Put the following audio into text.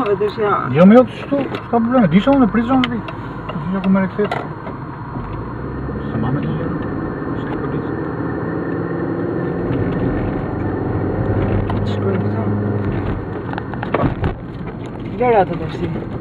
vedessi a... Ja, ma io sto problema, di sono preso lì. Così io come rifletto. Sta mamma di ieri. Sei così. Scusa. Che è dato così?